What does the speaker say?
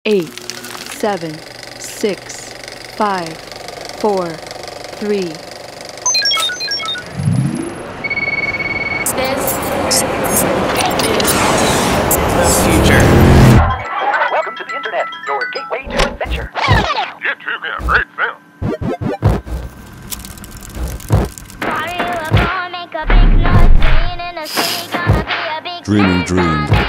8, 7, 6, 5, 4, 3. This is the future. Welcome to the internet, your gateway to adventure. YouTube is a great film. Party, we're gonna make a big noise, playing in the city, gonna be a big Dreaming dreams.